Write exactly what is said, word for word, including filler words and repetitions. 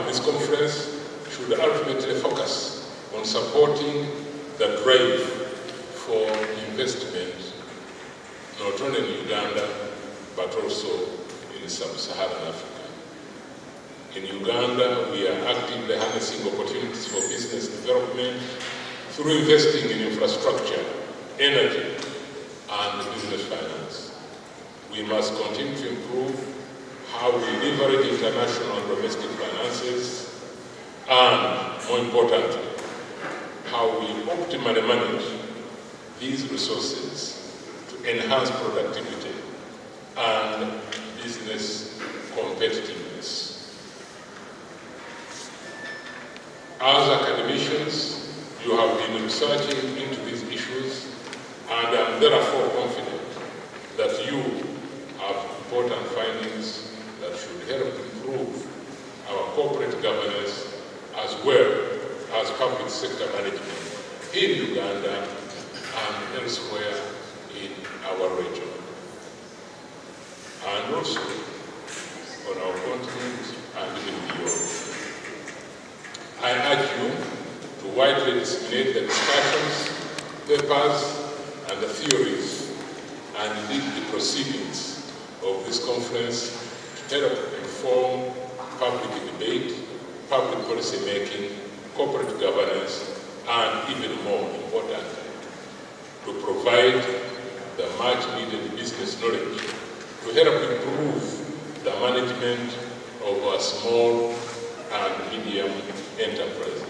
this conference should ultimately focus on supporting the drive for investment, not only in Uganda, but also in Sub-Saharan Africa. In Uganda, we are actively harnessing opportunities for business development through investing in infrastructure, energy, and business finance. We must continue to improve how we leverage international and domestic finances, and, more importantly, how we optimally manage these resources to enhance productivity and business competitiveness. As academicians, you have been researching into these issues, and I'm therefore confident that you have important findings that should help improve our corporate governance as well as public sector management in Uganda and elsewhere in our region, and also on our continent and even beyond. I urge you to widely disseminate the discussions, papers, and the theories, and indeed the proceedings of this conference to help inform public debate, public policy making, corporate governance, and even more importantly, to provide the much needed business knowledge to help improve the management of our small and medium enterprises.